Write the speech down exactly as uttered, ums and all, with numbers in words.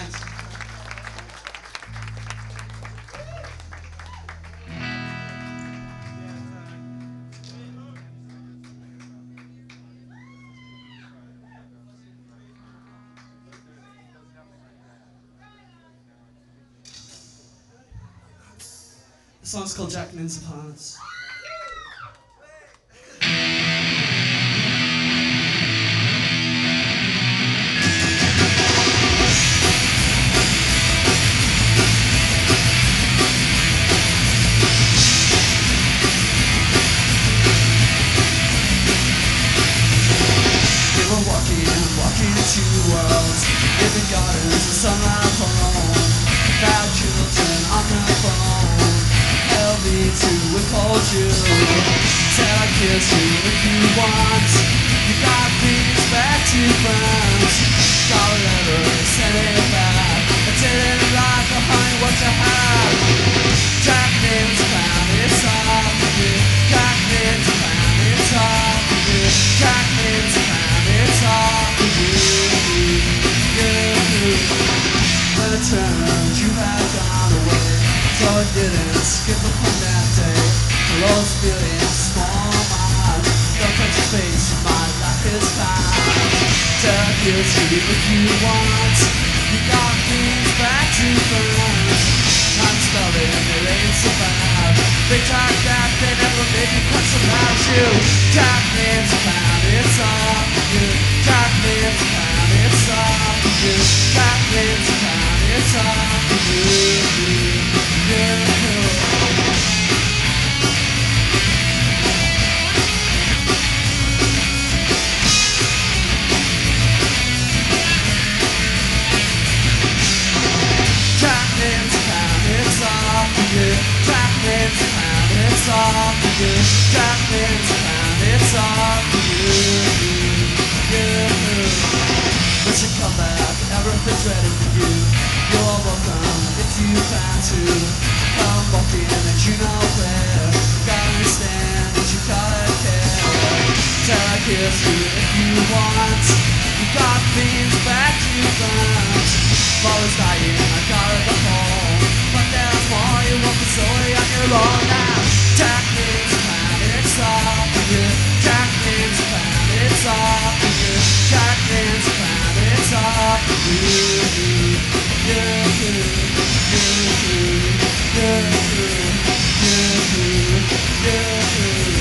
Thanks. The song's called Jack Nin's Apartments. They were walking, walking into worlds, in the gardens of sunlight home. Proud children on the phone held me to withhold you. Said I'd kiss you if you want. You got things back to friends. Got a letter, sent it back. I didn't like the honey what you had. Jack Nin's found it's off of you. Jack Nin's found it's off of you. Jack Nin's found it's off of you. You. When it turned, you had gone away. So I didn't skip upon that day. The lost feeling, small mind. Don't touch your face, my life is fine. Tell you if you want. You got things back to friends. I'm spelling, it ain't so bad. They talk that they never made me question about you. Jack Nin's found it's all you. Jack Nin's found it's all you. Jack Nin's found it's all you. It's all for you. Jack Nin's found it's all for you. You. When you come back, everything's ready for you. You're welcome if you plan to. Come walking and you know where. Gotta understand that you gotta care. Tell I kiss you if you want. You got things back to front. Always dying, I gotta go home. But there's more, you won't be sorry on your own now. Jack Nin's found it's all for you. Jack Nin's found it's all for you. Jack Nin's found it's all for you. You, you, you, you, you, you, you, you.